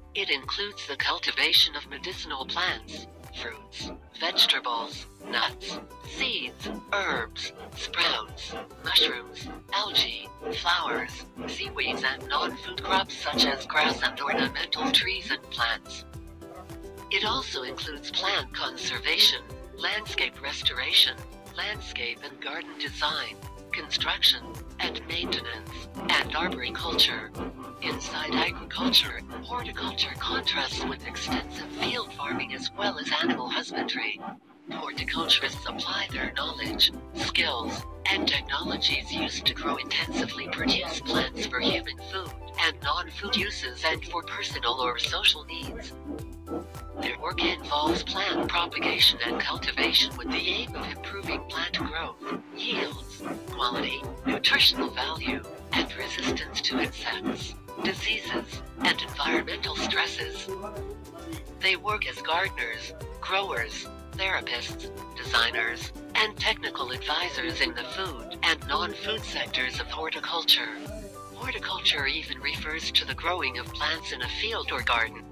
It includes the cultivation of medicinal plants, fruits, vegetables, nuts, seeds, herbs, sprouts, mushrooms, algae, flowers, seaweeds and non-food crops such as grass and ornamental trees and plants. It also includes plant conservation, landscape restoration, landscape and garden design, construction, and maintenance, and arboriculture. Inside agriculture, horticulture contrasts with extensive field farming as well as animal husbandry. Horticulturists apply their knowledge, skills, and technologies used to grow intensively produce plants for human food and non-food uses and for personal or social needs. Their work involves plant propagation and cultivation with the aim of improving plant growth, yields, quality, nutritional value, and resistance to insects, diseases, and environmental stresses. They work as gardeners, growers, therapists, designers, and technical advisors in the food and non-food sectors of horticulture. Horticulture even refers to the growing of plants in a field or garden.